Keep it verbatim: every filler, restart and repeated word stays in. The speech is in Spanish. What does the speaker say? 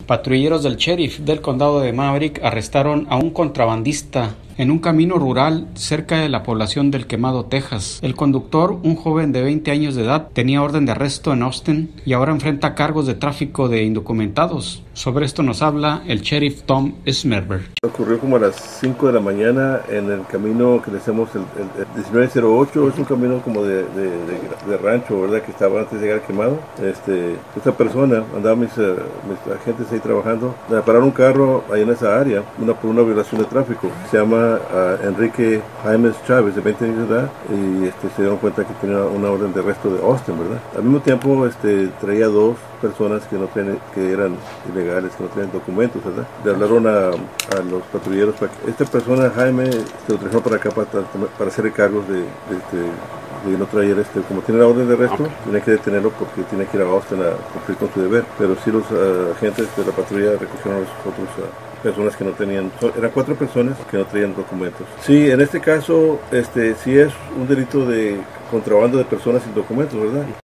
Patrulleros del sheriff del condado de Maverick arrestaron a un contrabandista en un camino rural cerca de la población del Quemado, Texas. El conductor, un joven de veinte años de edad, tenía orden de arresto en Austin y ahora enfrenta cargos de tráfico de indocumentados. Sobre esto nos habla el sheriff Tom Smerber. Ocurrió como a las cinco de la mañana en el camino que le hacemos el, el, el diecinueve cero ocho. Es un camino como de, de, de, de rancho, ¿verdad? Que estaba antes de llegar al Quemado. Este, esta persona, andaba mis, uh, mis agentes ahí trabajando, pararon un carro ahí en esa área, una, por una violación de tráfico. Se llama a Enrique Jaimes Chávez, de veinte años de edad, y este, se dieron cuenta que tenía una orden de arresto de Austin, ¿verdad? Al mismo tiempo este, traía dos personas que no tienen, que eran ilegales, que no tenían documentos, ¿verdad? Le hablaron a, a los patrulleros para que esta persona, Jaime, se lo trajeron para acá para, para hacer cargos de, de, de, de no traer, este, como tiene la orden de arresto, tiene que detenerlo porque tiene que ir a Austin a cumplir con su deber, pero sí los uh, agentes de la patrulla recogieron a los otros uh, personas que no tenían, eran cuatro personas que no traían documentos. Sí, en este caso, este, sí es un delito de contrabando de personas sin documentos, ¿verdad?